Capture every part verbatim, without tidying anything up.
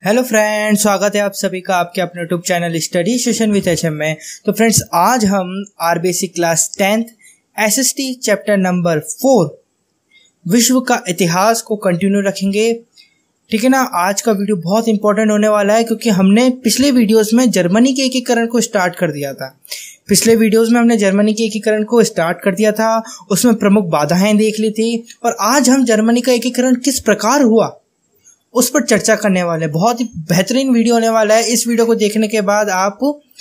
Hello friends, स्वागत है आप सभी का आपके अपने YouTube channel study session with HM में। तो फ्रेंड्स, आज हम RBSC class tenth SST chapter number four विश्व का इतिहास को कंटिन्यू रखेंगे। ठीक है ना। आज का वीडियो बहुत इंपॉर्टेंट होने वाला है क्योंकि हमने पिछले वीडियोस में जर्मनी के एकीकरण को स्टार्ट कर दिया था। पिछले वीडियोस में हमने जर्मनी के एकीकरण को स्टार्ट कर दिया था, उसमें प्रमुख बाधाएं देख ली थी और आज हम जर्मनी का एकीकरण किस प्रकार हुआ उस पर चर्चा करने वाले। बहुत ही बेहतरीन वीडियो होने वाला है। इस वीडियो को देखने के बाद आप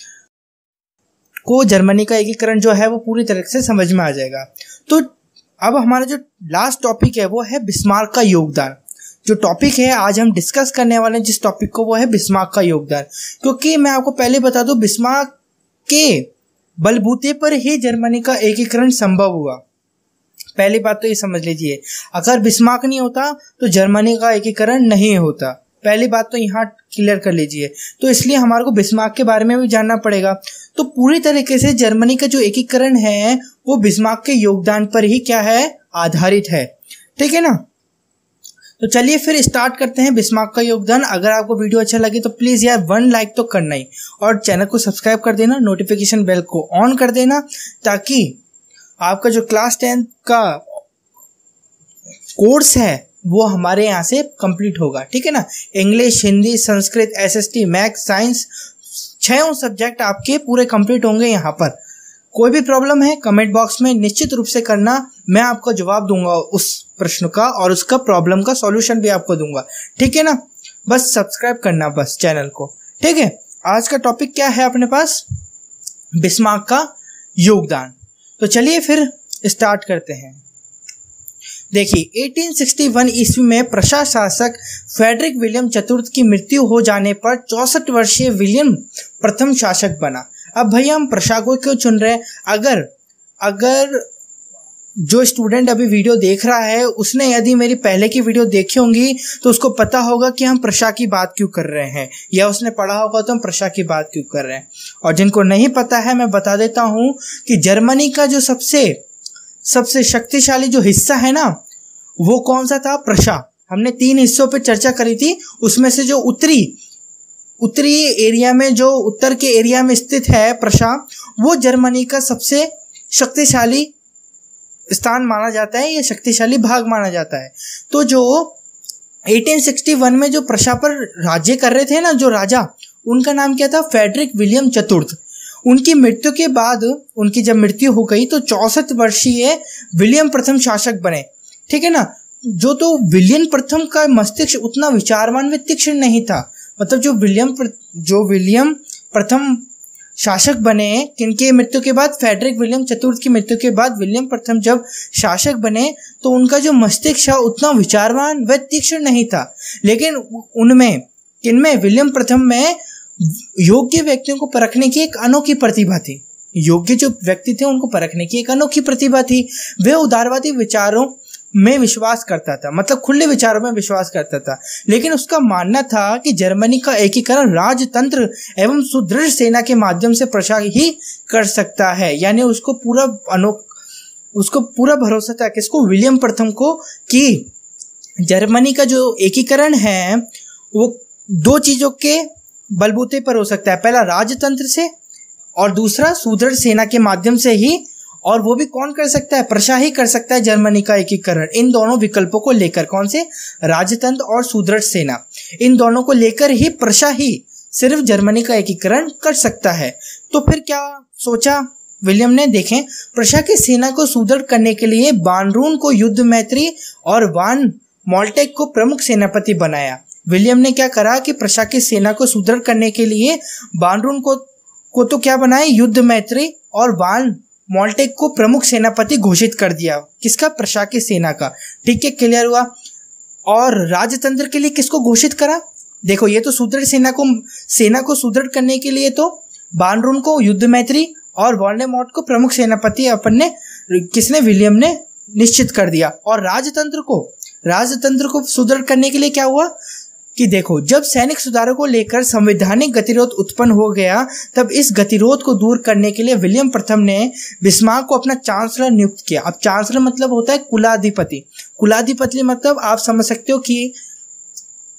को जर्मनी का एकीकरण जो है वो पूरी तरह से समझ में आ जाएगा। तो अब हमारा जो लास्ट टॉपिक है वो है बिस्मार्क का योगदान। जो टॉपिक है आज हम डिस्कस करने वाले हैं जिस टॉपिक को, वो है बिस्मार्क का योगदान। क्योंकि मैं आपको पहले बता दूं, बिस्मार्क के बलबूते पर ही जर्मनी का एकीकरण संभव हुआ। पहली बात तो ये समझ लीजिए, अगर बिस्मार्क नहीं होता तो जर्मनी का एकीकरण नहीं होता। पहली बात तो यहाँ क्लियर कर लीजिए। तो इसलिए हमारे को बिस्मार्क के बारे में भी जानना पड़ेगा। तो पूरी तरीके से जर्मनी का जो एकीकरण है वो बिस्मार्क के योगदान पर ही क्या है, आधारित है। ठीक है ना। तो चलिए फिर स्टार्ट करते हैं बिस्मार्क का योगदान। अगर आपको वीडियो अच्छा लगे तो प्लीज यार वन लाइक तो करना ही, और चैनल को सब्सक्राइब कर देना, नोटिफिकेशन बेल को ऑन कर देना, ताकि आपका जो क्लास टेंथ का कोर्स है वो हमारे यहाँ से कंप्लीट होगा। ठीक है ना। English, Hindi, Sanskrit, SST, maths, science, छह सब्जेक्ट आपके पूरे कंप्लीट होंगे यहाँ पर। कोई भी प्रॉब्लम है कमेंट बॉक्स में निश्चित रूप से करना, मैं आपको जवाब दूंगा उस प्रश्न का और उसका प्रॉब्लम का सॉल्यूशन भी आपको दूंगा। ठीक है ना। बस सब्सक्राइब करना बस चैनल को। ठीक है। आज का टॉपिक क्या है अपने पास, बिस्मार्क का योगदान। तो चलिए फिर स्टार्ट करते हैं। देखिए, अठारह सौ इकसठ ईस्वी में प्रशा शासक फ्रेडरिक विलियम चतुर्थ की मृत्यु हो जाने पर चौसठ वर्षीय विलियम प्रथम शासक बना। अब भैया हम प्रशा को क्यों चुन रहे हैं? अगर अगर जो स्टूडेंट अभी वीडियो देख रहा है उसने यदि मेरी पहले की वीडियो देखी होंगी तो उसको पता होगा कि हम प्रशा की बात क्यों कर रहे हैं, या उसने पढ़ा होगा तो हम प्रशा की बात क्यों कर रहे हैं। और जिनको नहीं पता है मैं बता देता हूं कि जर्मनी का जो सबसे सबसे शक्तिशाली जो हिस्सा है ना, वो कौन सा था? प्रशा। हमने तीन हिस्सों पे चर्चा करी थी। उसमें से जो उत्तरी उत्तरी एरिया में, जो उत्तर के एरिया में स्थित है प्रशा, वो जर्मनी का सबसे शक्तिशाली स्थान माना जाता है, या शक्तिशाली भाग माना जाता है। तो जो अठारह सौ इकसठ में जो प्रशा पर राज्य कर रहे थे ना, जो राजा, उनका नाम क्या था? फ्रेडरिक विलियम चतुर्थ। उनकी मृत्यु के बाद, उनकी जब मृत्यु हो गई तो चौसठ वर्षीय विलियम प्रथम शासक बने। ठीक है ना। जो तो विलियम प्रथम का मस्तिष्क उतना विचारवान व तीक्ष्ण नहीं था। मतलब जो विलियम जो विलियम प्रथम शासक बने, किनके मृत्यु के बाद? फ्रेडरिक विलियम चतुर्थ की मृत्यु के बाद विलियम प्रथम जब शासक बने तो उनका जो मस्तिष्क है उतना विचारवान व तीक्ष्ण नहीं था। लेकिन उनमें, किनमें? विलियम प्रथम में योग्य व्यक्तियों को परखने की एक अनोखी प्रतिभा थी। योग्य जो व्यक्ति थे उनको परखने की एक अनोखी प्रतिभा थी। वे उदारवादी विचारों में विश्वास करता था, मतलब खुले विचारों में विश्वास करता था। लेकिन उसका मानना था कि जर्मनी का एकीकरण राजतंत्र एवं सुदृढ़ सेना के माध्यम से प्रशा ही कर सकता है। यानी उसको पूरा अनो उसको पूरा भरोसा था किसको? विलियम प्रथम को, कि जर्मनी का जो एकीकरण है वो दो चीजों के बलबूते पर हो सकता है। पहला राजतंत्र से और दूसरा सुदृढ़ सेना के माध्यम से ही। और वो भी कौन कर सकता है? प्रशा ही कर सकता है जर्मनी का एकीकरण। इन दोनों विकल्पों को लेकर, कौन से? राजतंत्र और सुदृढ़ सेना, इन दोनों को लेकर ही प्रशा ही सिर्फ जर्मनी का एकीकरण कर सकता है। तो फिर क्या सोचा विलियम ने? देखें, प्रशा की सेना को सुदृढ़ करने के लिए बानरून को युद्ध मैत्री और वान मॉल्टेक को प्रमुख सेनापति बनाया। विलियम ने क्या करा कि प्रशा की सेना को सुदृढ़ करने के लिए बानरून को को तो क्या बनाए? युद्ध मैत्री, और वान मॉल्टेक को प्रमुख सेनापति घोषित कर दिया। किसका? प्रशा की सेना का। ठीक है, क्लियर हुआ। और राजतंत्र के लिए किसको घोषित करा? देखो, ये तो सुदृढ़ सेना को सेना को सुदृढ़ करने के लिए तो बानरून को युद्ध मैत्री और वॉल्डेमॉर्ट को प्रमुख सेनापति अपन ने, किसने? विलियम ने निश्चित कर दिया। और राजतंत्र को राजतंत्र को सुदृढ़ करने के लिए क्या हुआ कि देखो, जब सैनिक सुधारों को लेकर संवैधानिक गतिरोध उत्पन्न हो गया, तब इस गतिरोध को दूर करने के लिए विलियम प्रथम ने बिस्मार्क को अपना चांसलर नियुक्त किया। अब चांसलर मतलब होता है कुलाधिपति। कुलाधिपति मतलब आप समझ सकते हो कि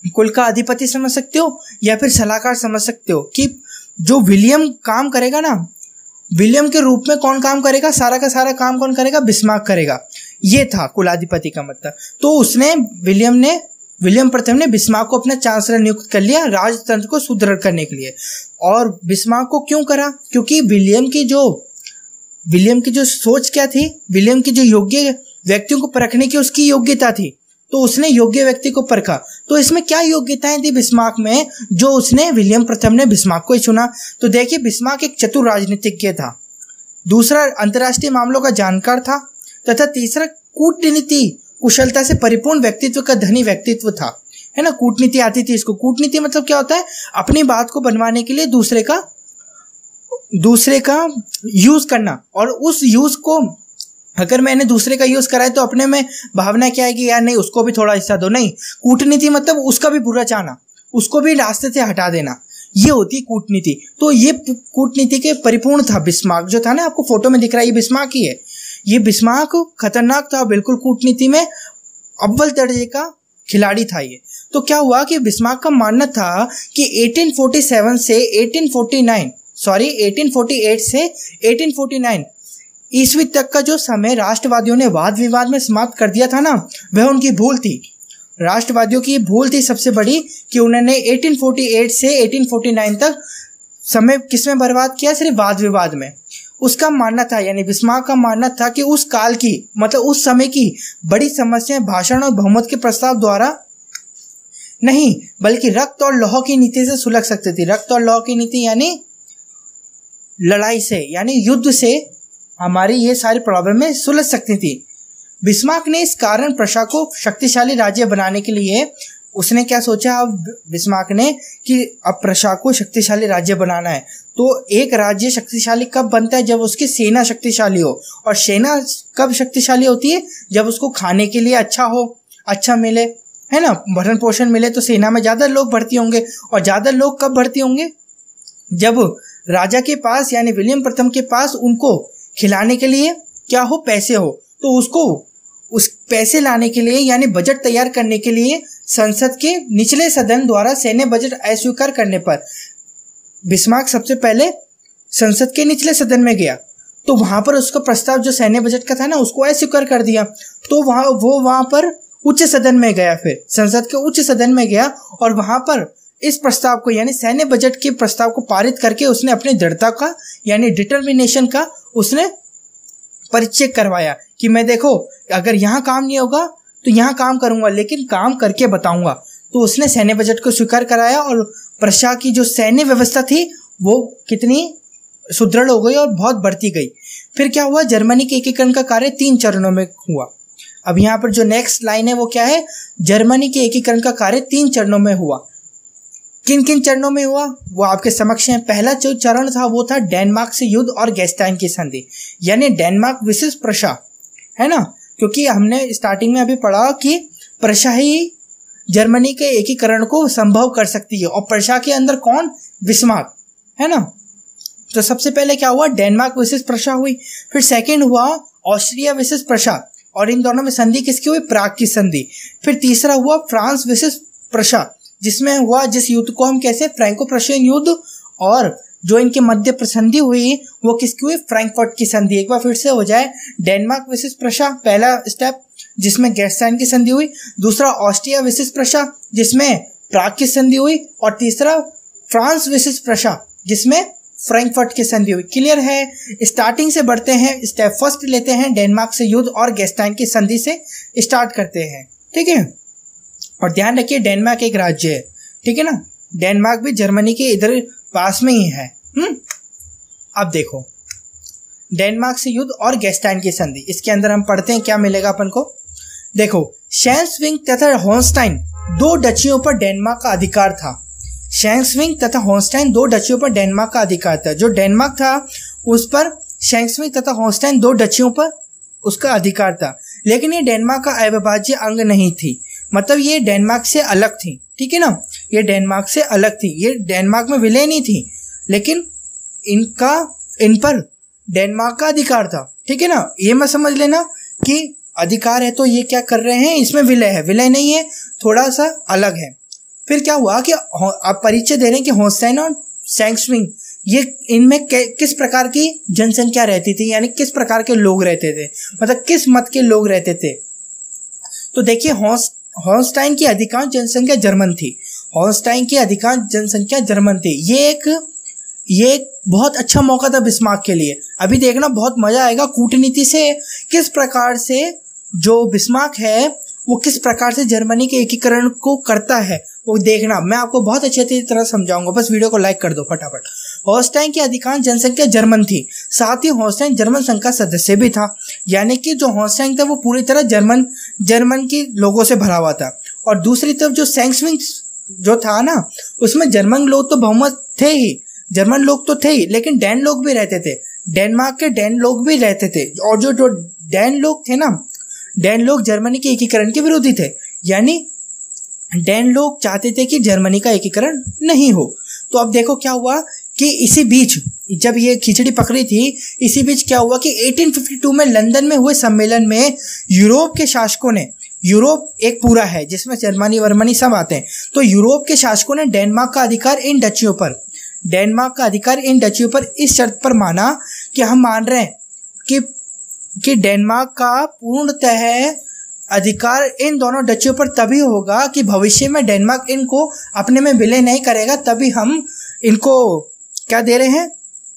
कुल का अधिपति समझ सकते हो या फिर सलाहकार समझ सकते हो कि जो विलियम काम करेगा ना, विलियम के रूप में कौन काम करेगा, सारा का सारा काम कौन करेगा, बिस्मार्क करेगा। ये था कुलाधिपति का मतलब। तो उसने विलियम ने विलियम प्रथम ने बिस्मार्क को अपना चांसलर नियुक्त कर लिया राजतंत्र को सुदृढ़ करने के लिए। और बिस्मार्क को क्यों करा, क्योंकि विलियम की जो विलियम की जो सोच क्या थी, विलियम की जो योग्य व्यक्तियों को परखने की उसकी योग्यता थी, तो उसने योग्य व्यक्ति को परखा। तो इसमें क्या योग्यताएं थी बिस्मार्क में, जो उसने विलियम प्रथम ने बिस्मार्क को ही चुना। तो देखिए, बिस्मार्क एक चतुर राजनीतिज्ञ था, दूसरा अंतर्राष्ट्रीय मामलों का जानकार था, तथा तीसरा कूटनीति कुशलता से परिपूर्ण व्यक्तित्व का धनी व्यक्तित्व था, है ना। कूटनीति आती थी इसको। कूटनीति मतलब क्या होता है, अपनी बात को बनवाने के लिए दूसरे का दूसरे का यूज करना, और उस यूज को अगर मैंने दूसरे का यूज करा है तो अपने में भावना क्या है कि यार नहीं उसको भी थोड़ा हिस्सा दो। नहीं, कूटनीति मतलब उसका भी बुरा चाहना, उसको भी रास्ते से हटा देना, ये होती है कूटनीति। तो ये कूटनीति के परिपूर्ण था बिस्मार्क, जो था ना आपको फोटो में दिख रहा है, ये बिस्मार्क ही है। ये बिस्मार्क खतरनाक था बिल्कुल, कूटनीति में अव्वल दर्जे का खिलाड़ी था ये। तो क्या हुआ कि बिस्मार्क का मानना था कि अठारह सौ सैंतालीस से अठारह सौ उनचास सॉरी अठारह सौ अड़तालीस से अठारह सौ उनचास ईस्वी तक का जो समय राष्ट्रवादियों ने वाद विवाद में समाप्त कर दिया था ना, वह उनकी भूल थी। राष्ट्रवादियों की भूल थी सबसे बड़ी कि उन्होंने अठारह सौ अड़तालीस से अठारह सौ उनचास तक समय किसमें बर्बाद किया, सिर्फ वाद विवाद में। उसका मानना था, यानी बिस्मार्क का मानना था कि उस काल की मतलब उस समय की बड़ी समस्याएं भाषण और बहुमत के प्रस्ताव द्वारा नहीं, बल्कि रक्त और लौह की नीति से सुलझ सकती थी। रक्त और लौह की नीति यानी लड़ाई से, यानी युद्ध से हमारी ये सारी प्रॉब्लमें सुलझ सकती थी। बिस्मार्क ने इस कारण प्रशा को शक्तिशाली राज्य बनाने के लिए उसने क्या सोचा, अब बिस्मार्क ने कि अब प्रशा को शक्तिशाली राज्य बनाना है। तो एक राज्य शक्तिशाली कब बनता है, जब उसकी सेना शक्तिशाली हो। और सेना कब शक्तिशाली होती है, जब उसको खाने के लिए अच्छा हो, अच्छा मिले, है ना, भरण पोषण मिले। तो सेना में ज़्यादा लोग भर्ती होंगे, और ज़्यादा लोग कब भर्ती होंगे, जब राजा के पास यानी विलियम प्रथम के पास उनको खिलाने के लिए क्या हो, पैसे हो। तो उसको उस पैसे लाने के लिए यानी बजट तैयार करने के लिए संसद के निचले सदन द्वारा सैन्य बजट अस्वीकार करने पर बिस्मार्क सबसे पहले संसद के निचले सदन में गया। तो वहां पर उसका प्रस्ताव जो सैन्य बजट का था ना, उसको अस्वीकार कर दिया। तो वहां वो वहां पर उच्च सदन में गया, फिर संसद के उच्च सदन में गया, और वहां पर इस प्रस्ताव को यानी सैन्य बजट के प्रस्ताव को पारित करके उसने अपनी दृढ़ता का यानी डिटर्मिनेशन का उसने परिचय करवाया कि मैं देखो अगर यहाँ काम नहीं होगा तो यहाँ काम करूंगा, लेकिन काम करके बताऊंगा। तो उसने सैन्य बजट को स्वीकार कराया, और प्रशा की जो सैन्य व्यवस्था थी वो कितनी सुदृढ़ हो गई और बहुत बढ़ती गई। फिर क्या हुआ, जर्मनी के एकीकरण का कार्य तीन चरणों में हुआ। अब यहाँ पर जो नेक्स्ट लाइन है वो क्या है, जर्मनी के एकीकरण का कार्य तीन चरणों में हुआ। किन किन चरणों में हुआ वो आपके समक्ष है। पहला जो चरण था वो था डेनमार्क से युद्ध और गैस्टाइन की संधि, यानी डेनमार्क विशेष प्रशा, है ना, क्योंकि हमने स्टार्टिंग में अभी पढ़ा कि प्रशा ही जर्मनी के एकीकरण को संभव कर सकती है, और प्रशा के अंदर कौन, बिस्मार्क, है ना। तो सबसे पहले क्या हुआ, डेनमार्क विशेष प्रशा हुई। फिर सेकंड हुआ ऑस्ट्रिया विशेष प्रशा, और इन दोनों में संधि किसकी हुई, प्राग की संधि। फिर तीसरा हुआ फ्रांस विशेष प्रशा, जिसमें हुआ जिस युद्ध को हम कैसे फ्रैंको प्रशियन युद्ध, और जो इनके मध्य संधि हुई वो किसकी हुई, फ्रैंकफर्ट की संधि। एक बार फिर से हो जाए, डेनमार्क विशेष प्रशा पहला स्टेप जिसमें गैस्टाइन की संधि हुई, दूसरा ऑस्ट्रिया विशेष प्रशा जिसमें प्राग की संधि हुई, और तीसरा फ्रांस विशेष प्रशा जिसमें फ्रैंकफर्ट की संधि हुई। क्लियर है। स्टार्टिंग से बढ़ते हैं, स्टेप फर्स्ट लेते हैं, डेनमार्क से युद्ध और गैस्टाइन की संधि से स्टार्ट करते हैं, ठीक है। और ध्यान रखिए डेनमार्क एक राज्य है, ठीक है ना, डेनमार्क भी जर्मनी के इधर पास में ही है। हम्म अब देखो डेनमार्क से युद्ध और गैस्टाइन की संधि, इसके अंदर हम पढ़ते हैं क्या मिलेगा अपन को। देखो, शेन्स्विंग तथा होन्स्टाइन दो डचियों पर डेनमार्क का अधिकार था। शेन्स्विंग तथा होन्स्टाइन दो डचियों पर डेनमार्क का अधिकार था। जो डेनमार्क था उस पर शेन्स्विंग तथा होन्स्टाइन दो डचियों पर उसका अधिकार था, लेकिन ये डेनमार्क का अविभाज्य अंग नहीं थी, मतलब ये डेनमार्क से अलग थी, ठीक है ना, ये डेनमार्क से अलग थी, ये डेनमार्क में विलय नहीं थी, लेकिन इनका इन पर डेनमार्क का अधिकार था, ठीक है ना। ये मत समझ लेना कि अधिकार है तो ये क्या कर रहे हैं, इसमें विलय है, विलय नहीं है, थोड़ा सा अलग है। फिर क्या हुआ कि आप परिचय दे रहे हैं कि होल्स्टाइन और सैक्सविंग ये इनमें किस प्रकार की जनसंख्या रहती थी, यानी किस प्रकार के लोग रहते थे, मतलब किस मत के लोग रहते थे। तो देखिए होल्स्टाइन की अधिकांश जनसंख्या जर्मन थी। होल्स्टाइन की अधिकांश जनसंख्या जर्मन थी। ये एक ये एक बहुत अच्छा मौका था बिस्मार्क के लिए। अभी देखना बहुत मजा आएगा कूटनीति से किस प्रकार से जो बिस्मार्क है वो किस प्रकार से जर्मनी के एकीकरण को करता है, वो देखना मैं आपको बहुत अच्छी तरह समझाऊंगा। बस वीडियो को लाइक कर दो फटाफट। होल्स्टाइन की अधिकांश जनसंख्या जर्मन थी, साथ ही होल्स्टाइन जर्मन संघ का सदस्य भी था, यानी कि जो होल्स्टाइन था वो पूरी तरह जर्मन जर्मन के लोगों से भरा हुआ था। और दूसरी तरफ जो सैक्सविंग जो था ना, उसमें जर्मन लोग तो बहुमत थे ही, जर्मन लोग तो थे ही, लेकिन डैन लोग भी रहते थे, डेनमार्क के डैन लोग भी रहते थे। और जो जो डैन लोग थे ना, डैन लोग जर्मनी के एकीकरण के विरोधी थे, यानी डैन लोग चाहते थे कि जर्मनी का एकीकरण नहीं हो। तो अब देखो क्या हुआ कि इसी बीच जब ये खिचड़ी पकड़ी थी, इसी बीच क्या हुआ कि अठारह सौ बावन में लंदन में हुए सम्मेलन में यूरोप के शासकों ने, यूरोप एक पूरा है जिसमें जर्मनी वर्मनी सब आते हैं, तो यूरोप के शासकों ने डेनमार्क का अधिकार इन डचियों पर डेनमार्क का अधिकार इन डचियों पर इस शर्त पर माना कि हम मान रहे हैं कि कि डेनमार्क का पूर्णतः अधिकार इन दोनों डचियों पर तभी होगा कि भविष्य में डेनमार्क इनको अपने में विलय नहीं करेगा, तभी हम इनको क्या दे रहे हैं,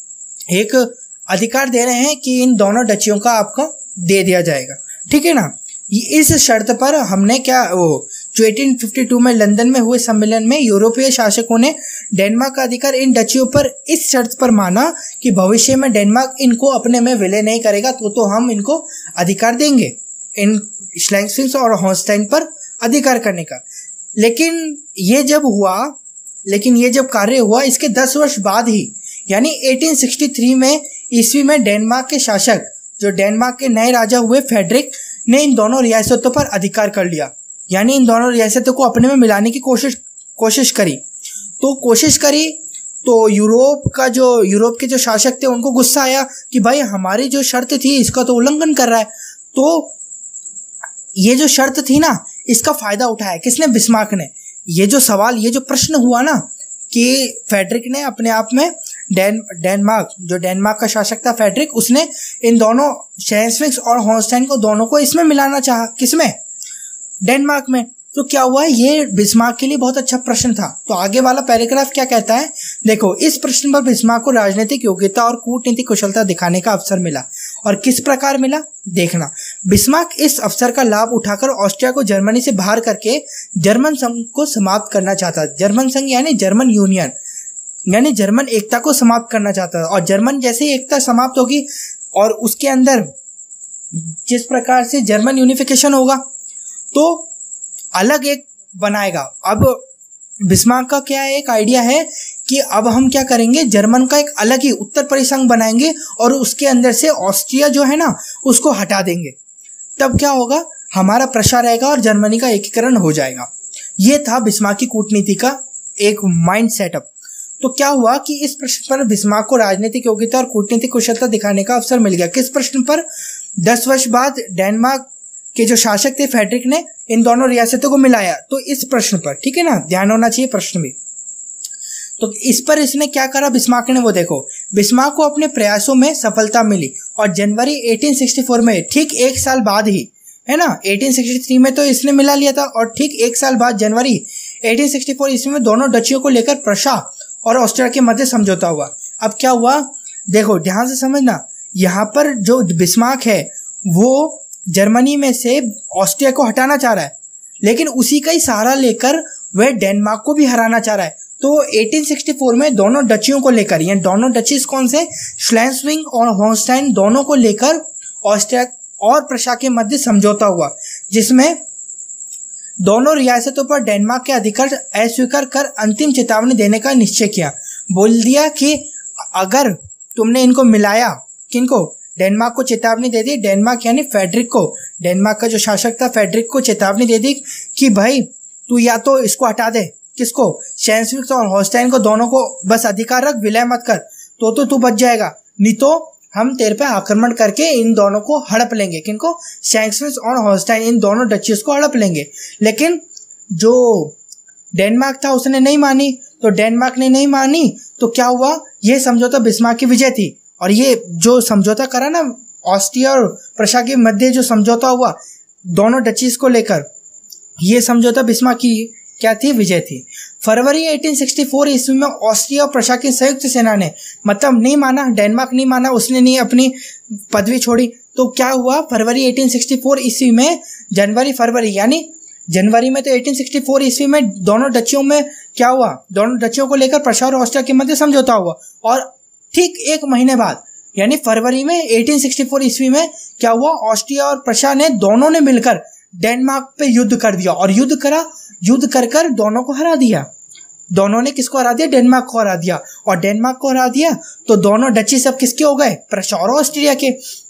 एक अधिकार दे रहे हैं कि इन दोनों डचियों का आपका दे दिया जाएगा, ठीक है ना। इस शर्त पर हमने क्या वो जो अठारह सौ बावन में लंदन में हुए सम्मेलन में यूरोपीय शासकों ने डेनमार्क का अधिकार इन डचियों पर इस शर्त पर माना कि भविष्य में डेनमार्क इनको अपने में विलय नहीं करेगा, तो तो हम इनको अधिकार देंगे इन स्लैंगस्विंग और होल्स्टाइन पर अधिकार करने का। लेकिन ये जब हुआ लेकिन ये जब कार्य हुआ इसके दस वर्ष बाद ही, यानी अठारह सौ तिरसठ में ईस्वी में डेनमार्क के शासक जो डेनमार्क के नए राजा हुए फेडरिक ने इन दोनों रियासतों पर अधिकार कर लिया, यानी इन दोनों रियासतों को अपने में मिलाने की कोशिश कोशिश करी तो कोशिश करी तो यूरोप का जो यूरोप के जो शासक थे उनको गुस्सा आया कि भाई हमारी जो शर्त थी इसका तो उल्लंघन कर रहा है। तो ये जो शर्त थी ना, इसका फायदा उठाया किसने, बिस्मार्क ने। ये जो सवाल ये जो प्रश्न हुआ ना कि फेडरिक ने अपने आप में डेन डेनमार्क जो डेनमार्क का शासक था फेडरिक, उसने इन दोनों स्लैंगस्विंग और होल्स्टाइन को दोनों को इसमें मिलाना चाहा, किसमें, डेनमार्क में। तो क्या हुआ, ये बिस्मार्क के लिए बहुत अच्छा प्रश्न था। तो आगे वाला पैराग्राफ क्या कहता है, देखो, इस प्रश्न पर बिस्मार्क को राजनीतिक योग्यता और कूटनीतिक कुशलता दिखाने का अवसर मिला। और किस प्रकार मिला, देखना। बिस्मार्क इस अवसर का लाभ उठाकर ऑस्ट्रिया को जर्मनी से बाहर करके जर्मन संघ को समाप्त करना चाहता। जर्मन संघ यानी जर्मन यूनियन, यानी जर्मन एकता को समाप्त करना चाहता था। और जर्मन जैसे ही एकता समाप्त होगी और उसके अंदर जिस प्रकार से जर्मन यूनिफिकेशन होगा तो अलग एक बनाएगा। अब बिस्मार्क का क्या एक आइडिया है कि अब हम क्या करेंगे, जर्मन का एक अलग ही उत्तर परिसंघ बनाएंगे और उसके अंदर से ऑस्ट्रिया जो है ना उसको हटा देंगे। तब क्या होगा, हमारा प्रसार रहेगा और जर्मनी का एकीकरण हो जाएगा। ये था बिस्मार्क की कूटनीति का एक माइंड सेटअप। तो क्या हुआ कि इस प्रश्न पर बिस्मार्क को राजनीतिक योग्यता और कूटनीतिक कुशलता दिखाने का अवसर मिल गया। किस प्रश्न पर, दस वर्ष बाद डेनमार्क के जो शासक थे फेडरिक ने इन दोनों रियासतों को मिलाया, तो इस प्रश्न पर, ठीक है ना, ध्यान होना चाहिए प्रश्न भी। तो इस पर इसने क्या करा बिस्मार्क ने, वो देखो, बिस्मार्क को अपने प्रयासों में सफलता मिली और जनवरी अठारह सौ चौंसठ में, ठीक एक साल बाद ही, है ना, अठारह सौ तिरसठ में तो इसने मिला लिया था और ठीक एक साल बाद जनवरी अठारह सौ चौंसठ ईस्वी में दोनों डचियों को लेकर प्रशा और ऑस्ट्रिया के मध्य समझौता हुआ। अब क्या हुआ, देखो ध्यान से समझना, यहाँ पर जो बिस्मार्क है वो जर्मनी में से ऑस्ट्रिया को हटाना चाह रहा है, लेकिन उसी का ही सहारा लेकर वह डेनमार्क को भी हराना चाह रहा है। तो अठारह सौ चौंसठ में दोनों डचियों को लेकर, यानी दोनों डचीज कौन से, स्लैंगस्विंग और होल्स्टाइन, दोनों को लेकर ऑस्ट्रिया और प्रशा के मध्य समझौता हुआ, जिसमें दोनों रियासतों पर डेनमार्क के अधिकार अस्वीकार कर अंतिम चेतावनी देने का निश्चय किया। बोल दिया कि अगर तुमने इनको मिलाया, किनको, डेनमार्क को चेतावनी दे दी, डेनमार्क यानी फेडरिक को, डेनमार्क का जो शासक था फेडरिक को चेतावनी दे दी कि भाई तू या तो इसको हटा दे, किसको, स्लैंगस्विंग और होल्स्टाइन को, दोनों को बस अधिकार रख, विलय मत कर, तो तो तू बच जाएगा, नहीं तो हम तेरे पे आक्रमण करके इन दोनों को हड़प लेंगे, किनको, स्लैंगस्विंग और होल्स्टाइन, इन दोनों डचीज को हड़प लेंगे। लेकिन जो डेनमार्क था, उसने नहीं मानी, तो डेनमार्क ने नहीं मानी तो क्या हुआ, ये समझौता बिस्मार्क की विजय थी। और ये जो समझौता करा ना ऑस्ट्रिया और प्रशा के मध्य जो समझौता हुआ दोनों डचीज को लेकर, ये समझौता बिस्मार्क की क्या थी, विजय थी। फरवरी अठारह सौ चौंसठ ईस्वी में ऑस्ट्रिया और प्रशा की संयुक्त सेना ने मतलब नहीं माना, डेनमार्क नहीं माना, उसने नहीं अपनी पदवी छोड़ी, तो क्या हुआ, फरवरी अठारह सौ चौंसठ ईस्वी में जनवरी फरवरी यानी जनवरी में तो अठारह सौ चौंसठ ईस्वी में दोनों डचियों में क्या हुआ, दोनों डचियों को लेकर प्रशा और ऑस्ट्रिया के मध्य समझौता हुआ। और ठीक एक महीने बाद यानी फरवरी में अठारह सौ चौंसठ ईस्वी में क्या हुआ, ऑस्ट्रिया और प्रशा ने दोनों ने मिलकर डेनमार्क पे युद्ध कर दिया। और युद्ध करा युद्ध कर कर दोनों को हरा दिया। दोनों ने किसको हरा दिया, डेनमार्क को हरा दिया। और डेनमार्क को हरा दिया तो दोनों डची सब किसके हो गए, प्रशा और ऑस्ट्रिया के।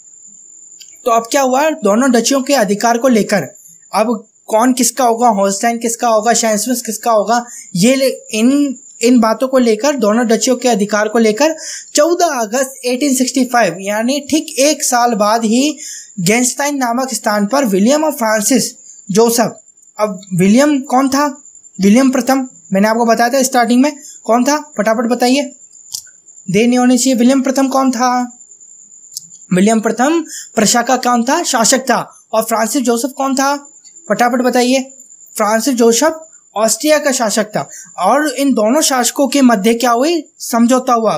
तो अब क्या हुआ, दोनों डचियों के अधिकार को लेकर अब कौन किसका होगा, होल्स्टाइन किसका होगा, शैंसविस किसका होगा, ये इन इन बातों को लेकर दोनों डचियों के अधिकार को लेकर चौदह अगस्त अठारह सौ पैंसठ यानी ठीक एक साल बाद ही गेस्टाइन नामक स्थान पर विलियम और फ्रांसिस जोसेफ, अब विलियम कौन था, विलियम प्रथम, मैंने आपको बताया था स्टार्टिंग में कौन था, फटाफट बताइए, देर नहीं होनी चाहिए। विलियम प्रथम कौन था, विलियम प्रथम प्रशा का कौन था, शासक था। और फ्रांसिस जोसेफ कौन था, फटाफट बताइए, फ्रांसिस जोसेफ ऑस्ट्रिया का शासक था। और इन दोनों शासकों के मध्य क्या हुई, समझौता हुआ।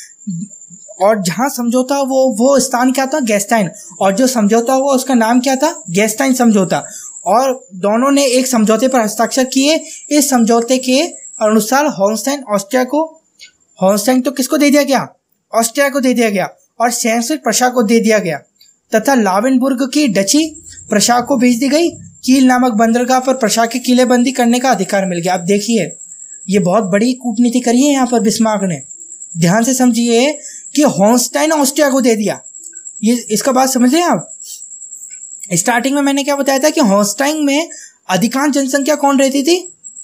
और जहां समझौता वो वो स्थान क्या था, गेस्टाइन, और जो समझौता हुआ उसका नाम क्या था, गेस्टाइन समझौता। और दोनों ने एक समझौते पर हस्ताक्षर किए। इस समझौते के अनुसार होल्स्टाइन ऑस्ट्रिया को, होल्स्टाइन तो किसको दे दिया गया, ऑस्ट्रिया को दे दिया गया, और शैंसविल प्रशा को दे दिया गया, तथा लावेनबुर्ग की डची प्रशा को भेज दी गई। कील नामक बंदरगाह पर प्रशा की किलेबंदी करने का अधिकार मिल गया। अब देखिए ये बहुत बड़ी कूटनीति करी है यहाँ पर बिस्मार्क ने, ध्यान से समझिए कि होल्स्टाइन ऑस्ट्रिया को दे दिया। ये इसका बात समझ रहे हैं आप। स्टार्टिंग में मैंने क्या बताया था कि होल्स्टाइन में अधिकांश जनसंख्या कौन रहती थी,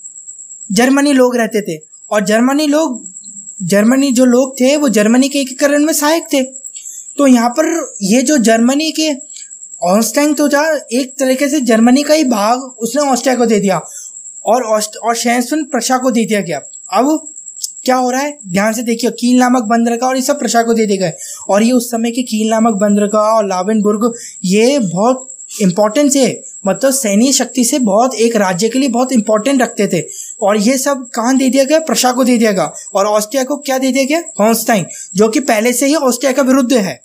जर्मनी लोग रहते थे। और जर्मनी लोग जर्मनी जो लोग थे वो जर्मनी के एकीकरण में सहायक थे। तो यहाँ पर ये जो जर्मनी के होल्स्टाइन तो था एक तरीके से जर्मनी का ही भाग, उसने ऑस्ट्रिया को दे दिया और और शैंसविल प्रशा को दे दिया गया। अब क्या हो रहा है, ध्यान से देखिए, कील नामक बंदरगाह और ये सब प्रशा को दे दिए गए। और ये उस समय के कील नामक बंदरगाह और लावेनबुर्ग ये बहुत इंपॉर्टेंट थे, मतलब सैन्य शक्ति से बहुत एक राज्य के लिए बहुत इंपॉर्टेंट रखते थे। और ये सब कहाँ दे दिया गया, प्रशा को दे दिया गया। और ऑस्ट्रिया को क्या दे दिया गया, होल्स्टाइन, जो कि पहले से ही ऑस्ट्रिया का विरुद्ध है।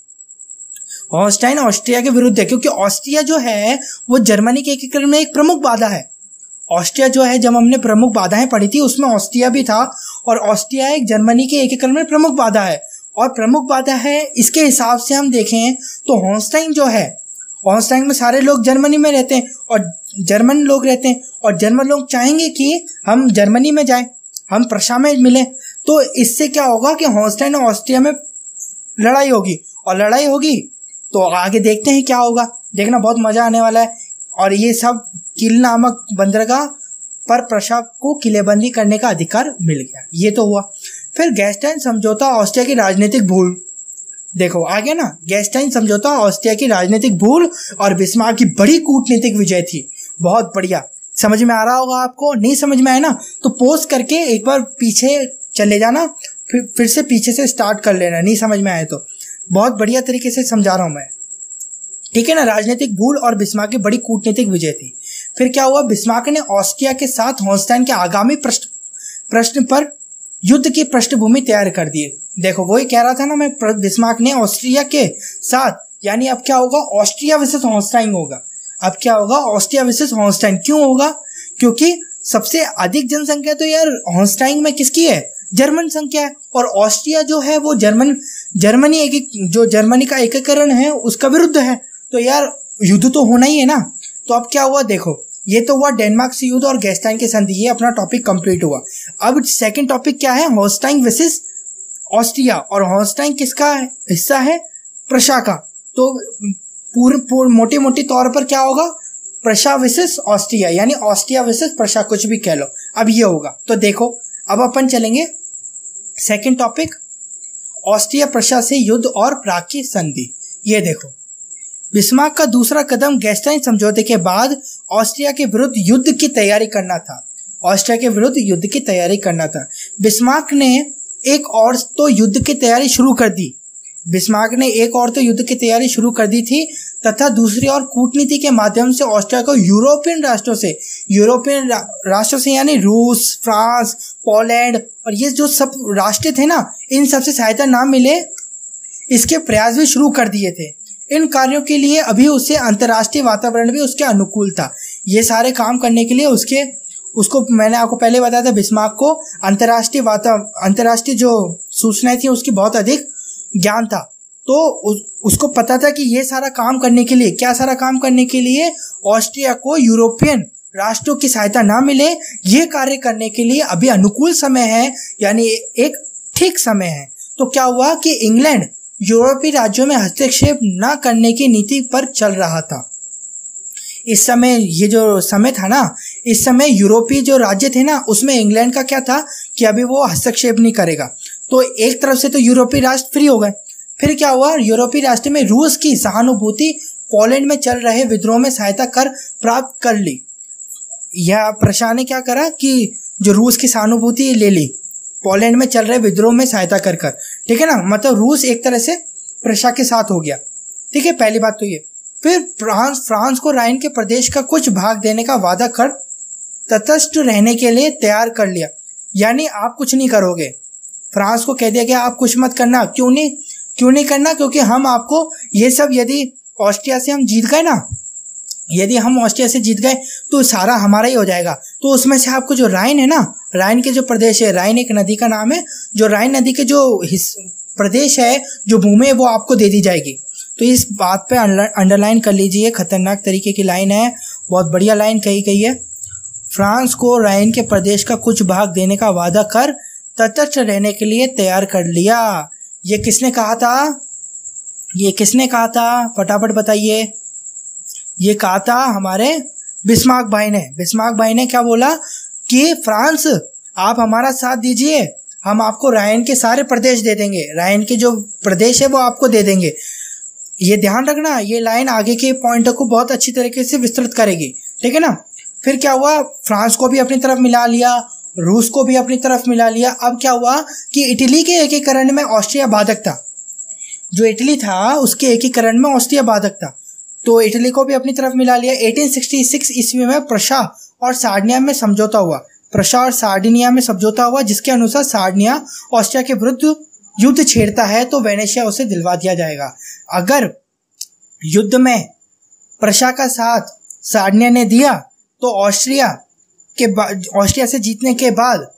होल्स्टाइन ऑस्ट्रिया के विरुद्ध है क्योंकि ऑस्ट्रिया जो है वो जर्मनी के एकीकरण में एक प्रमुख बाधा है। ऑस्ट्रिया जो है, जब हमने प्रमुख बाधाएं पढ़ी थी उसमें ऑस्ट्रिया भी था, और ऑस्ट्रिया एक जर्मनी के एकीकरण में प्रमुख बाधा है। और प्रमुख बाधा है इसके हिसाब से हम देखें तो होल्स्टाइन जो है, होल्स्टाइन में सारे लोग जर्मनी में रहते हैं और जर्मन लोग रहते हैं, और जर्मन लोग चाहेंगे कि हम जर्मनी में जाएं, हम प्रशा में मिलें। तो इससे क्या होगा कि होल्स्टाइन और ऑस्ट्रिया में लड़ाई होगी, और लड़ाई होगी तो आगे देखते हैं क्या होगा, देखना बहुत मजा आने वाला है। और ये सब कील नामक बंदरगाह पर प्रशा को किलेबंदी करने का अधिकार मिल गया, ये तो हुआ। फिर गेस्टाइन समझौता, ऑस्ट्रिया की राजनीतिक भूल, देखो आ गया ना, गेस्टाइन समझौता ऑस्ट्रिया की राजनीतिक भूल और बिस्मार्क की बड़ी कूटनीतिक विजय थी। बहुत बढ़िया, समझ में आ रहा होगा आपको। नहीं समझ में आया ना तो पोस्ट करके एक बार पीछे चले जाना, फिर फिर से पीछे से स्टार्ट कर लेना, नहीं समझ में आया तो। बहुत बढ़िया तरीके से समझा रहा हूं मैं, ठीक है ना। राजनीतिक भूल और बिस्मार्क की बड़ी कूटनीतिक विजय थी। फिर क्या हुआ, बिस्मार्क ने ऑस्ट्रिया के साथ होल्स्टाइन के आगामी प्रश्न प्रश्न पर युद्ध की पृष्ठभूमि तैयार कर दी। देखो वही कह रहा था ना मैं, बिस्मार्क ने ऑस्ट्रिया के साथ, यानी अब क्या होगा, ऑस्ट्रिया वर्सेस होल्स्टाइन होगा। अब क्या होगा, ऑस्ट्रिया वर्सेस होल्स्टाइन। क्यों होगा, क्योंकि सबसे अधिक जनसंख्या तो यार होल्स्टाइन में किसकी है, जर्मन संख्या है, और ऑस्ट्रिया जो है वो जर्मन जर्मनी एक जो जर्मनी का एकीकरण है उसका विरुद्ध है। तो यार युद्ध तो होना ही है ना। तो अब क्या हुआ, देखो ये तो हुआ डेनमार्क से युद्ध और गेस्टाइन के संधि, ये अपना टॉपिक कंप्लीट हुआ। अब सेकंड टॉपिक क्या है, होल्स्टाइन वर्सेस ऑस्ट्रिया। और होल्स्टाइन किसका हिस्सा है, प्रशा का। तो पूरे पूरे मोटे मोटे तौर पर क्या होगा, प्रशा वर्सेस ऑस्ट्रिया, यानी ऑस्ट्रिया वर्सेस प्रशा, कुछ भी कह लो। अब ये होगा। तो देखो अब अपन चलेंगे सेकंड टॉपिक, ऑस्ट्रिया प्रशा से युद्ध और प्राग की संधि। ये देखो बिस्मार्क का दूसरा कदम गेस्टाइन समझौते के बाद ऑस्ट्रिया के विरुद्ध युद्ध की तैयारी करना था। ऑस्ट्रिया के विरुद्ध युद्ध की तैयारी करना था। बिस्मार्क ने एक और तो युद्ध की तैयारी शुरू कर दी बिस्मार्क ने एक और तो युद्ध की तैयारी शुरू कर दी थी तथा दूसरी ओर कूटनीति के माध्यम से ऑस्ट्रिया को यूरोपियन राष्ट्रों से यूरोपियन रा, राष्ट्रों से यानी रूस, फ्रांस, पोलैंड और ये जो सब राष्ट्र थे ना, इन सबसे सहायता ना मिले इसके प्रयास भी शुरू कर दिए थे। इन कार्यों के लिए अभी उसे अंतर्राष्ट्रीय वातावरण भी उसके अनुकूल था। ये सारे काम करने के लिए उसके उसको मैंने आपको पहले बताया था, बिस्मार्क को अंतर्राष्ट्रीय वाता अंतर्राष्ट्रीय जो सूचनाएं थी उसकी बहुत अधिक ज्ञान था। तो उस, उसको पता था कि ये सारा काम करने के लिए क्या सारा काम करने के लिए ऑस्ट्रिया को यूरोपियन राष्ट्रों की सहायता ना मिले, ये कार्य करने के लिए अभी अनुकूल समय है, यानी एक ठीक समय है। तो क्या हुआ कि इंग्लैंड यूरोपीय राज्यों में हस्तक्षेप न करने की नीति पर चल रहा था। इस समय ये जो समय था ना, इस समय यूरोपीय जो राज्य थे ना, उसमें इंग्लैंड का क्या था कि अभी वो हस्तक्षेप नहीं करेगा। तो एक तरफ से तो यूरोपीय राष्ट्र फ्री हो गए। फिर क्या हुआ, यूरोपीय राष्ट्र में रूस की सहानुभूति पोलैंड में चल रहे विद्रोह में सहायता कर प्राप्त कर ली। यह प्रशा ने क्या करा कि जो रूस की सहानुभूति ले ली पोलैंड में चल रहे विद्रोह में सहायता कर कर ठीक है ना, मतलब रूस एक तरह से प्रशा के साथ हो गया। ठीक है, पहली बात तो ये। फिर फ्रांस फ्रांस को राइन के प्रदेश का कुछ भाग देने का वादा कर तटस्थ रहने के लिए तैयार कर लिया। यानी आप कुछ नहीं करोगे, फ्रांस को कह दिया गया आप कुछ मत करना। क्यों नहीं क्यों नहीं करना क्योंकि हम आपको ये सब, यदि ऑस्ट्रिया से हम जीत गए ना, यदि हम ऑस्ट्रिया से जीत गए तो सारा हमारा ही हो जाएगा। तो उसमें से आपको जो राइन है ना, राइन के जो प्रदेश है, राइन एक नदी का नाम है, जो राइन नदी के जो प्रदेश है, जो भूमि है, वो आपको दे दी जाएगी। तो इस बात पे अंडरलाइन कर लीजिए, खतरनाक तरीके की लाइन है, बहुत बढ़िया लाइन कही गई है। फ्रांस को राइन के प्रदेश का कुछ भाग देने का वादा कर तटस्थ रहने के लिए तैयार कर लिया। ये किसने कहा था ये किसने कहा था फटाफट बताइए। ये कहा था हमारे बिस्मार्क भाई ने। बिस्मार्क भाई ने क्या बोला कि फ्रांस आप हमारा साथ दीजिए, हम आपको राइन के सारे प्रदेश दे देंगे, राइन के जो प्रदेश है वो आपको दे देंगे। ये ध्यान रखना, ये लाइन आगे के पॉइंट को बहुत अच्छी तरीके से विस्तृत करेगी। ठीक है ना। फिर क्या हुआ, फ्रांस को भी अपनी तरफ मिला लिया, रूस को भी अपनी तरफ मिला लिया। अब क्या हुआ कि इटली के एकीकरण में ऑस्ट्रिया बाधक था। जो इटली था उसके एकीकरण में ऑस्ट्रिया बाधक था, तो इटली को भी अपनी तरफ मिला लिया। अठारह सौ छियासठ ईस्वी में प्रशा और सार्डिनिया में समझौता हुआ प्रशा और सार्डिनिया में समझौता हुआ जिसके अनुसार सार्डिनिया ऑस्ट्रिया के विरुद्ध युद्ध छेड़ता है तो वेनेशिया उसे दिलवा दिया जाएगा। अगर युद्ध में प्रशा का साथ सार्डिनिया ने दिया तो ऑस्ट्रिया के ऑस्ट्रिया से जीतने के बाद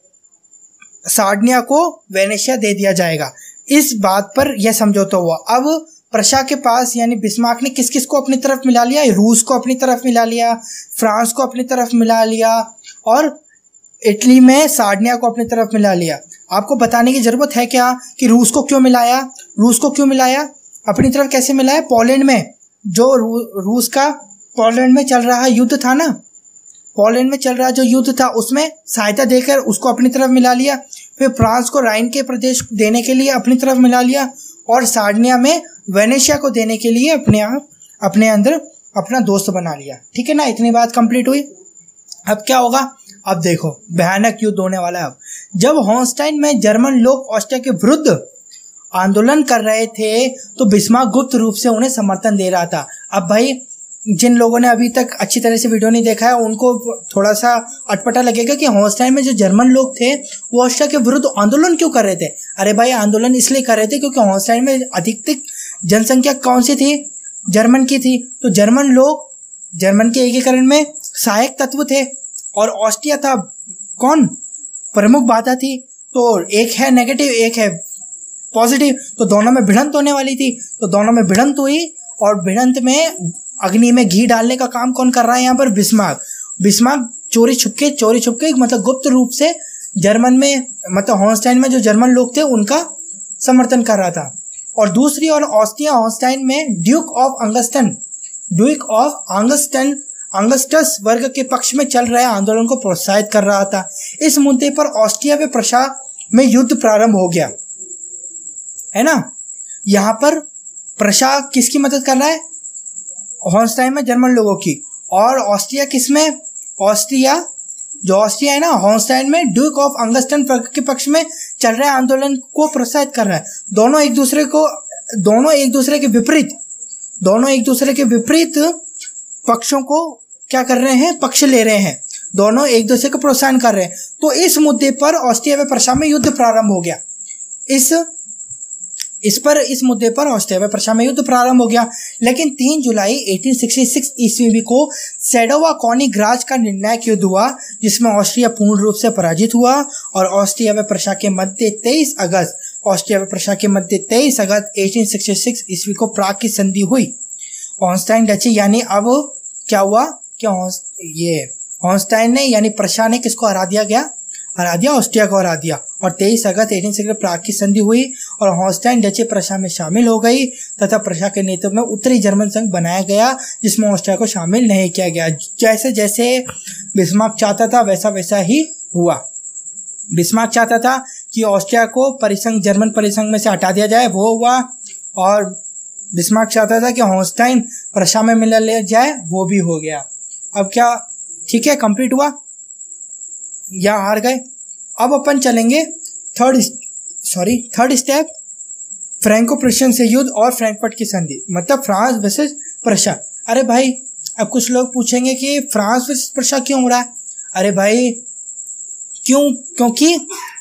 सार्डिनिया को वेनेशिया दे दिया जाएगा। इस बात पर यह समझौता हुआ। अब प्रशा के पास यानी बिस्मार्क ने किस किस को अपनी तरफ मिला लिया, रूस को अपनी तरफ मिला लिया, फ्रांस को अपनी तरफ मिला लिया और इटली में सार्डिनिया को अपनी तरफ मिला लिया। आपको बताने की जरूरत है क्या कि रूस को क्यों मिलाया रूस को क्यों मिलाया अपनी तरफ कैसे मिलाया। पोलैंड में जो रू, रूस का पोलैंड में चल रहा युद्ध था ना, पोलैंड में चल रहा जो युद्ध था उसमें सहायता देकर उसको अपनी तरफ मिला लिया। फिर फ्रांस को राइन के प्रदेश देने के लिए अपनी तरफ मिला लिया और सार्डिनिया में वेनेशिया को देने के लिए अपने आप अपने अंदर अपना दोस्त बना लिया। ठीक है ना, इतनी बात कंप्लीट हुई। अब क्या होगा, अब देखो भयानक युद्ध होने वाला है। अब जब हॉन्स्टाइन में जर्मन लोग ऑस्ट्रिया के विरुद्ध आंदोलन कर रहे थे तो बिस्मार्क गुप्त रूप से उन्हें समर्थन दे रहा था। अब भाई जिन लोगों ने अभी तक अच्छी तरह से वीडियो नहीं देखा है उनको थोड़ा सा अटपटा लगेगा कि हॉन्स्टाइन में जो जर्मन लोग थे वो ऑस्ट्रिया के विरुद्ध आंदोलन क्यों कर रहे थे। अरे भाई आंदोलन इसलिए कर रहे थे क्योंकि हॉन्स्टाइन में अधिकतर जनसंख्या कौन सी थी, जर्मन की थी। तो जर्मन लोग जर्मन के एकीकरण में सहायक तत्व थे और ऑस्ट्रिया था कौन, प्रमुख बाधा थी। तो एक है नेगेटिव एक है पॉजिटिव, तो दोनों में भिड़ंत होने वाली थी। तो दोनों में भिड़ंत हुई और भिड़ंत में अग्नि में घी डालने का काम कौन कर रहा है यहाँ पर, बिस्मार्क। बिस्मार्क चोरी छुपके चोरी छुपके मतलब गुप्त रूप से जर्मन में मतलब हॉन्स्टाइन में जो जर्मन लोग थे उनका समर्थन कर रहा था। और दूसरी ओर ऑस्ट्रिया हॉन्स्टाइन में ड्यूक ऑफ अंगस्टन ड्यूक ऑफ अंगस्टन अंगस्टस वर्ग के पक्ष में चल रहे आंदोलन को प्रोत्साहित कर रहा था। इस मुद्दे पर ऑस्ट्रिया व प्रशा में युद्ध प्रारंभ हो गया है ना। यहाँ पर प्रशा किसकी मदद कर रहा है, हॉन्स्टाइन में जर्मन लोगों की, और ऑस्ट्रिया किसमें, ऑस्ट्रिया जो ऑस्ट्रिया है ना, हॉन्स्टाइन में ड्यूक ऑफ अंगस्टन के पक्ष में चल रहे आंदोलन को प्रोत्साहित कर रहा है। दोनों एक दूसरे को दोनों एक दूसरे के विपरीत दोनों एक दूसरे के विपरीत पक्षों को क्या कर रहे हैं, पक्ष ले रहे हैं, दोनों एक दूसरे को प्रोत्साहन कर रहे हैं। तो इस मुद्दे पर ऑस्ट्रिया व प्रशा में युद्ध प्रारंभ हो गया। इस इस पर इस मुद्दे पर ऑस्ट्रिया व प्रशा में युद्ध प्रारंभ हो गया। लेकिन तीन जुलाई अठारह सौ छियासठ ईस्वी को सेडोवा कॉनिग्राज का निर्णायक युद्ध हुआ, जिसमें ऑस्ट्रिया पूर्ण रूप से पराजित हुआ और ऑस्ट्रिया व प्रशा के मध्य तेईस अगस्त ऑस्ट्रिया व प्रशा के मध्य तेईस अगस्त अठारह सौ छियासठ ईस्वी को प्राग की संधि हुई। हॉन्स्टाइन डची यानी अब क्या हुआ कि ये हॉन्स्टाइन ने यानी प्रशा ने किसको हरा दिया गया हरा दिया ऑस्ट्रिया को हरा दिया और तेईस अगस्त अठारह सौ प्राग की संधि हुई और हॉन्स्टाइन डची प्रशा में शामिल हो गई तथा प्रशा के नेतृत्व में उत्तरी जर्मन संघ बनाया गया, जिसमें ऑस्ट्रिया को शामिल नहीं किया गया। जैसे जैसे बिस्मार्क चाहता था वैसा वैसा ही हुआ। बिस्मार्क चाहता था कि ऑस्ट्रिया को परिसंघ जर्मन परिसंघ में से हटा दिया जाए, वो हुआ, और बिस्मार्क चाहता था कि हॉन्स्टाइन प्रशा में मिला ले जाए, वो भी हो गया। अब क्या ठीक है, कंप्लीट हुआ या हार गए। अब अपन चलेंगे third sorry third step, Franco Prussian से युद्ध और फ्रैंकफर्ट की संधि, मतलब फ्रांस वर्सेस प्रशा। अरे भाई, अब कुछ लोग पूछेंगे कि फ्रांस वर्सेस प्रशा क्यों हो रहा है। अरे भाई क्यों, क्योंकि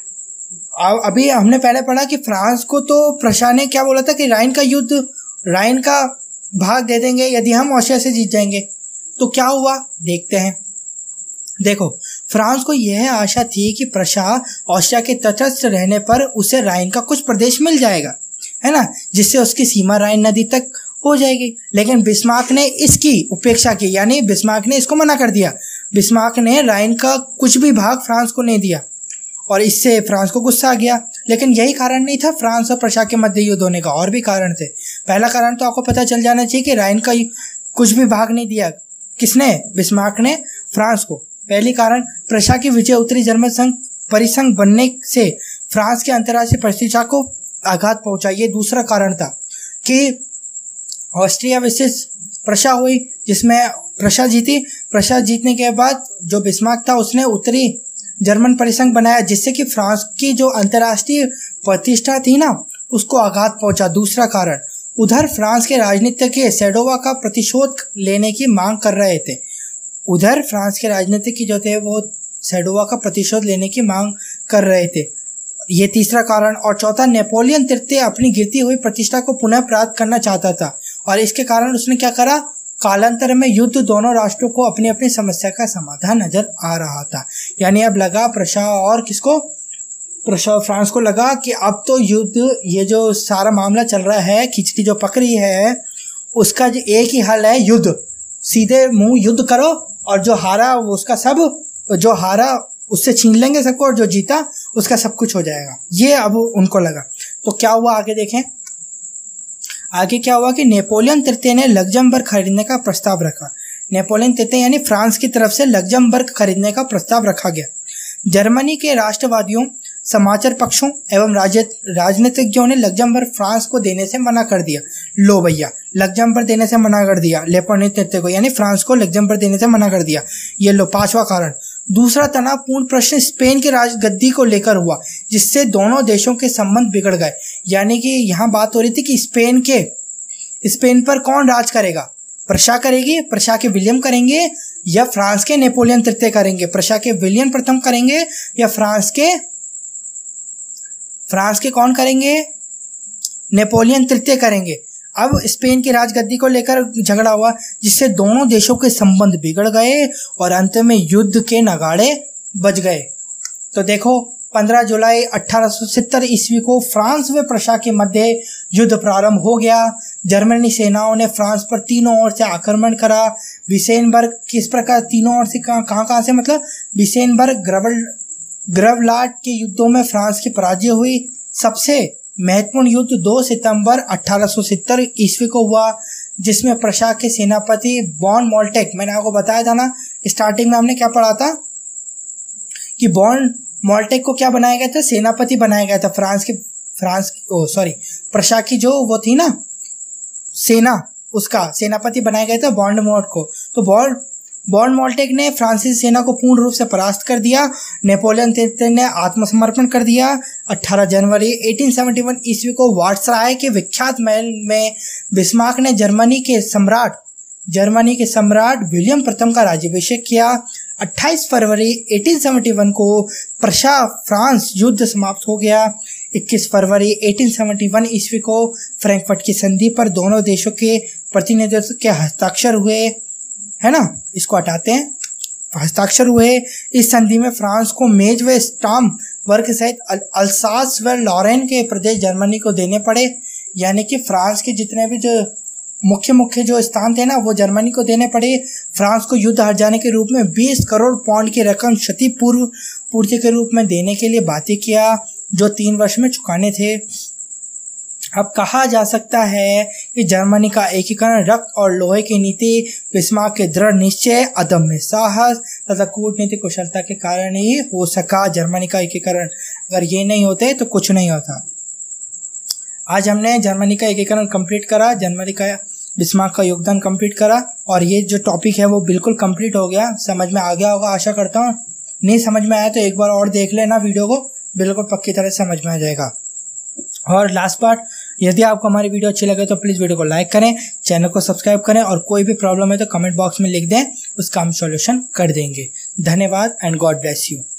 अभी हमने पहले पढ़ा कि फ्रांस को तो प्रशा ने क्या बोला था कि राइन का युद्ध राइन का भाग दे देंगे यदि हम ऑस्ट्रिया से जीत जाएंगे। तो क्या हुआ देखते हैं। देखो, फ्रांस को यह आशा थी कि प्रशा ऑस्ट्रिया के तटस्थ रहने पर उसे राइन का कुछ प्रदेश मिल जाएगा, है ना, जिससे उसकी सीमा राइन नदी तक हो जाएगी। लेकिन बिस्मार्क ने इसकी उपेक्षा की, यानी बिस्मार्क ने इसको मना कर दिया। बिस्मार्क ने राइन का कुछ भी भाग फ्रांस को नहीं दिया और इससे फ्रांस को गुस्सा आ गया। लेकिन यही कारण नहीं था फ्रांस और प्रशा के मध्य युद्ध होने का, और भी कारण थे। पहला कारण तो आपको पता चल जाना चाहिए कि राइन का कुछ भी भाग नहीं दिया। किसने? बिस्मार्क ने फ्रांस को। पहली कारण, प्रशा की विजय उत्तरी जर्मन संघ परिसंघ बनने से फ्रांस के अंतर्राष्ट्रीय प्रतिष्ठा को आघात पहुंचा। ये दूसरा कारण था कि ऑस्ट्रिया वर्सेस प्रशा हुई, जिसमें प्रशा जीती। प्रशा जीतने के बाद जो बिस्मार्क था उसने उत्तरी जर्मन परिसंघ बनाया, जिससे कि फ्रांस की जो अंतर्राष्ट्रीय प्रतिष्ठा थी ना, उसको आघात पहुंचा। दूसरा कारण, उधर फ्रांस के राजनीतिज्ञ सेडोवा का प्रतिशोध लेने की मांग कर रहे थे। उधर फ्रांस के राजनीतिज्ञ जो थे वो सेडोवा का प्रतिशोध लेने की मांग कर रहे थे। ये तीसरा कारण। और चौथा, नेपोलियन तृतीय अपनी गिरती हुई प्रतिष्ठा को पुनः प्राप्त करना चाहता था और इसके कारण उसने क्या करा, कालांतर में युद्ध दोनों राष्ट्रों को अपनी अपनी समस्या का समाधान नजर आ रहा था। यानी अब लगा प्रशा और किसको, प्रशा फ्रांस को लगा कि अब तो युद्ध, ये जो सारा मामला चल रहा है, खिचड़ी जो पक रही है, उसका जो एक ही हल है, युद्ध। सीधे मुंह युद्ध करो और जो हारा उसका सब, जो हारा उससे छीन लेंगे सबको और जो जीता उसका सब कुछ हो जाएगा। ये अब उनको लगा। तो क्या हुआ आगे देखें। आगे क्या हुआ कि नेपोलियन तृतीय ने लग्जमबर्ग खरीदने का प्रस्ताव रखा। नेपोलियन तृतीय यानी फ्रांस की तरफ से लग्जमबर्ग खरीदने का प्रस्ताव रखा गया। जर्मनी के राष्ट्रवादियों, समाचार पक्षों एवं राजनीतिज्ञों ने लग्जमबर्ग फ्रांस को देने से मना कर दिया। लो भैया, लग्जमबर्ग देने से मना कर दिया नेपोलियन तृतीय को, यानी फ्रांस को लग्जमबर्ग देने से मना कर दिया। ये लो पांचवा कारण। दूसरा तनावपूर्ण प्रश्न स्पेन के राजगद्दी को लेकर हुआ, जिससे दोनों देशों के संबंध बिगड़ गए। यानी कि यहाँ बात हो रही थी कि स्पेन के स्पेन पर कौन राज करेगा, प्रशा करेगी, प्रशा के विलियम करेंगे या फ्रांस के नेपोलियन तृतीय करेंगे। प्रशा के विलियम प्रथम करेंगे या फ्रांस के फ्रांस के कौन करेंगे, नेपोलियन तृतीय करेंगे। अब स्पेन की राजगद्दी को लेकर झगड़ा हुआ, जिससे दोनों देशों के संबंध बिगड़ गए और अंत में युद्ध के नगाड़े बज गए। तो देखो, पंद्रह जुलाई अठारह सौ सत्तर ईस्वी को फ्रांस व प्रशा के मध्य युद्ध प्रारंभ हो गया। जर्मनी सेनाओं ने फ्रांस पर तीनों ओर से आक्रमण करा। विसेनबर्ग किस प्रकार तीनों ओर से कहां कहां से मतलब विसेनबर्ग, ग्रवल ग्रवलाट के युद्धों में फ्रांस की पराजय हुई। सबसे महत्वपूर्ण युद्ध दो सितंबर अठारह सौ सत्तर ईस्वी को हुआ, जिसमें प्रशा के सेनापति बॉन मोल्टेक, मैंने आपको बताया था ना स्टार्टिंग में हमने क्या पढ़ा था कि बॉन मोल्टेक को क्या बनाया गया था, सेनापति बनाया गया था फ्रांस के फ्रांस ओ सॉरी प्रशा की जो वो थी ना सेना, उसका सेनापति बनाया गया था बॉन्डमोट को। तो बॉन्ड बॉन मोल्टेक ने फ्रांसीसी सेना को पूर्ण रूप से परास्त कर दिया। नेपोलियन तृतीय ने आत्मसमर्पण कर दिया। अठारह जनवरी अठारह सौ इकहत्तर ईस्वी को वार्साय के विख्यात महल में बिस्मार्क ने जर्मनी के सम्राट जर्मनी के सम्राट विलियम प्रथम का राज्याभिषेक किया। अट्ठाईस फरवरी अठारह सौ इकहत्तर को प्रशा फ्रांस युद्ध समाप्त हो गया। इक्कीस फरवरी अठारह सौ इकहत्तर ईस्वी को फ्रैंकफर्ट की संधि पर दोनों देशों के प्रतिनिधित्व के हस्ताक्षर हुए, है ना, इसको हटाते हैं, हस्ताक्षर हुए। इस संधि में फ्रांस को मेज व स्टाम वर्ग सहित अल्सास व लॉरेन के प्रदेश जर्मनी को देने पड़े, यानी कि फ्रांस के जितने भी जो मुख्य मुख्य जो स्थान थे ना वो जर्मनी को देने पड़े। फ्रांस को युद्ध हार जाने के रूप में बीस करोड़ पाउंड की रकम क्षति पूर्व पूर्ति के रूप में देने के लिए बातें किया, जो तीन वर्ष में चुकाने थे। अब कहा जा सकता है कि जर्मनी का एकीकरण रक्त और लोहे की नीति, बिस्मार्क के दृढ़ निश्चय, अदम्य साहस तथा कूटनीतिक कुशलता के कारण ही हो सका जर्मनी का एकीकरण। अगर ये नहीं होते तो कुछ नहीं होता। आज हमने जर्मनी का एकीकरण कंप्लीट करा, जर्मनी का बिस्मार्क का योगदान कंप्लीट करा, और ये जो टॉपिक है वो बिल्कुल कंप्लीट हो गया। समझ में आ गया होगा आशा करता हूँ। नहीं समझ में आया तो एक बार और देख लेना वीडियो को, बिल्कुल पक्की तरह समझ में आ जाएगा। और लास्ट पार्ट, यदि आपको हमारी वीडियो अच्छी लगे तो प्लीज़ वीडियो को लाइक करें, चैनल को सब्सक्राइब करें, और कोई भी प्रॉब्लम है तो कमेंट बॉक्स में लिख दें, उसका हम सॉल्यूशन कर देंगे। धन्यवाद एंड गॉड ब्लेस यू।